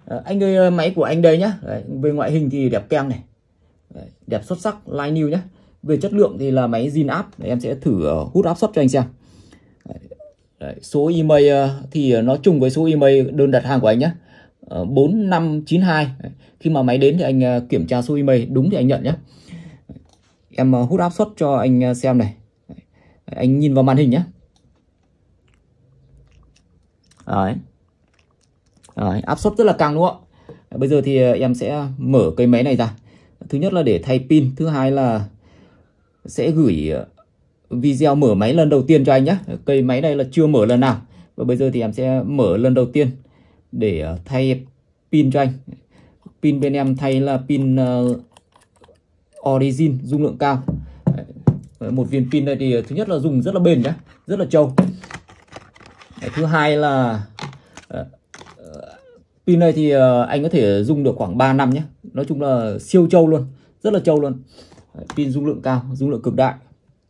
Anh ơi, máy của anh đây nhá. Đấy, về ngoại hình thì đẹp keng này. Đấy, đẹp xuất sắc, like new nhá. Về chất lượng thì là máy zin áp. Em sẽ thử hút áp suất cho anh xem. Đấy, số email thì nó trùng với số email đơn đặt hàng của anh nhé, 4592. Đấy, khi mà máy đến thì anh kiểm tra số email đúng thì anh nhận nhé. Em hút áp suất cho anh xem này. Đấy, anh nhìn vào màn hình nhé. Đấy. Đấy, áp suất rất là căng đúng không ạ? Bây giờ thì em sẽ mở cây máy này ra. Thứ nhất là để thay pin, thứ hai là sẽ gửi video mở máy lần đầu tiên cho anh nhé. Cây máy này là chưa mở lần nào, và bây giờ thì em sẽ mở lần đầu tiên để thay pin cho anh. Pin bên em thay là pin Origin dung lượng cao. Một viên pin này thì thứ nhất là dùng rất là bền nhé, rất là trâu. Thứ hai là pin này thì anh có thể dùng được khoảng 3 năm nhé. Nói chung là siêu trâu luôn, rất là trâu luôn. Pin dung lượng cao, dung lượng cực đại.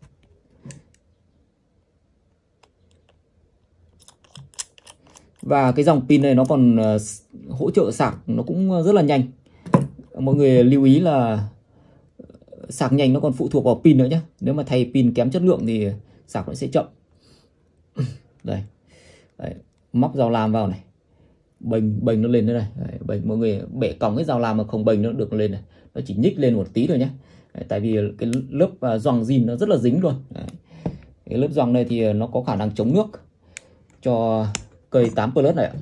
Và cái dòng pin này nó còn hỗ trợ sạc nó cũng rất là nhanh. Mọi người lưu ý là sạc nhanh nó còn phụ thuộc vào pin nữa nhé. Nếu mà thay pin kém chất lượng thì sạc nó sẽ chậm. Đây. Đấy, móc dao lam vào này, bềnh nó lên thế này. Đấy, bềnh, mọi người bẻ còng cái dao lam mà không bềnh nó được lên này, nó chỉ nhích lên một tí thôi nhé. Đấy, tại vì cái lớp gioăng zin nó rất là dính luôn. Đấy, cái lớp gioăng này thì nó có khả năng chống nước cho cây 8 Plus này ạ.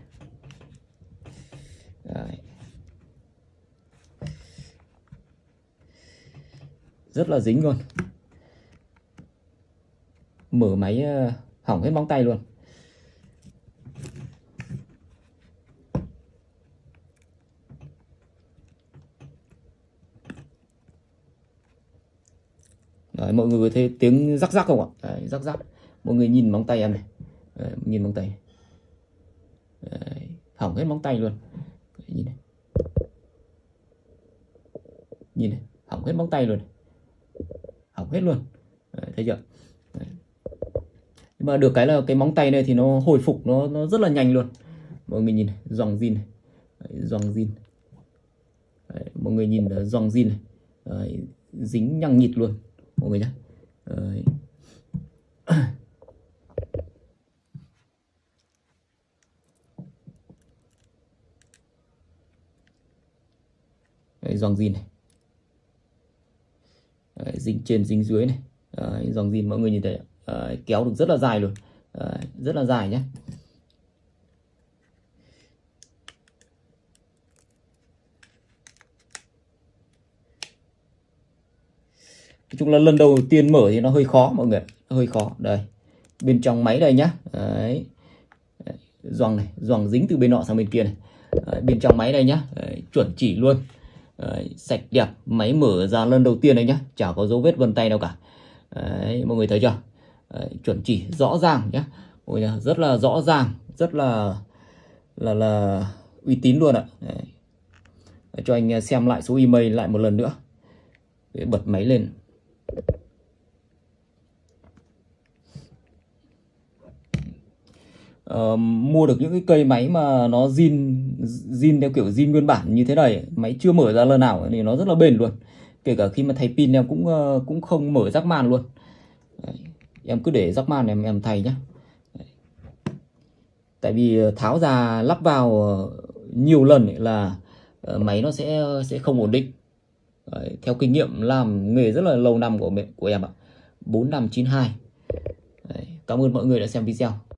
Đấy. Rất là dính luôn, mở máy hỏng hết móng tay luôn. Đấy, mọi người có thấy tiếng rắc rắc không ạ? Đấy, rắc rắc. Mọi người nhìn móng tay em này. Đấy, nhìn móng tay. Đấy, hỏng hết móng tay luôn. Đấy, nhìn này. Nhìn này, hỏng hết móng tay luôn. Hỏng hết luôn. Đấy, thấy chưa? Đấy. Nhưng mà được cái là cái móng tay này thì nó hồi phục nó rất là nhanh luôn. Mọi người nhìn này, gioăng zin này. Đấy, gioăng zin. Đấy, mọi người nhìn là gioăng zin này. Đấy, dính nhăng nhịt luôn mọi người nhé. Đấy. Đấy, gioăng zin này. Đấy, dính trên dính dưới này. Đấy, gioăng zin mọi người nhìn thấy. Đấy, kéo được rất là dài luôn. Đấy, rất là dài nhé. Nói chung là lần đầu tiên mở thì nó hơi khó mọi người, hơi khó. Đây, bên trong máy đây nhá. Đấy, gioăng này, gioăng dính từ bên nọ sang bên kia này. Đấy, bên trong máy đây nhá. Đấy, chuẩn chỉ luôn. Đấy, sạch đẹp, máy mở ra lần đầu tiên đấy nhá, chả có dấu vết vân tay đâu cả. Đấy, mọi người thấy chưa? Đấy, chuẩn chỉ rõ ràng nhá. Ôi, rất là rõ ràng, rất là uy tín luôn ạ. Đấy. Để cho anh xem lại số email lại một lần nữa để bật máy lên. Mua được những cái cây máy mà nó zin theo kiểu zin nguyên bản như thế này, máy chưa mở ra lần nào thì nó rất là bền luôn. Kể cả khi mà thay pin em cũng không mở rắc man luôn. Đấy, em cứ để rắc man em thay nhé. Tại vì tháo ra lắp vào nhiều lần là máy nó sẽ không ổn định. Đấy, theo kinh nghiệm làm nghề rất là lâu năm của em ạ, 4592. Đấy, cảm ơn mọi người đã xem video.